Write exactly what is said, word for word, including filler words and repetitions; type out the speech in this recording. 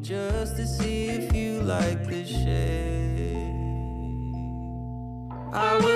just to see if you like the shade. I will